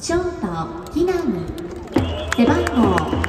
ショート木浪背番号